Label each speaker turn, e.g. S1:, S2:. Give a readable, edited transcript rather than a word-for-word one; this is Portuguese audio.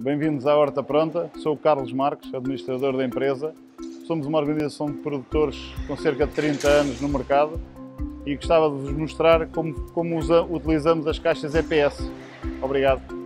S1: Bem-vindos à Horta Pronta. Sou o Carlos Marques, administrador da empresa. Somos uma organização de produtores com cerca de 30 anos no mercado e gostava de vos mostrar como utilizamos as caixas EPS. Obrigado.